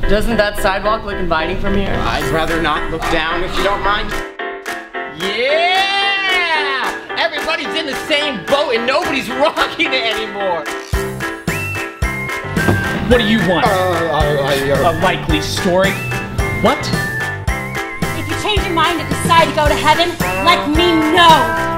Doesn't that sidewalk look inviting from here? I'd rather not look down if you don't mind. Yeah! Everybody's in the same boat and nobody's rocking it anymore. What do you want? A likely story? What? If you change your mind and decide to go to heaven, let me know.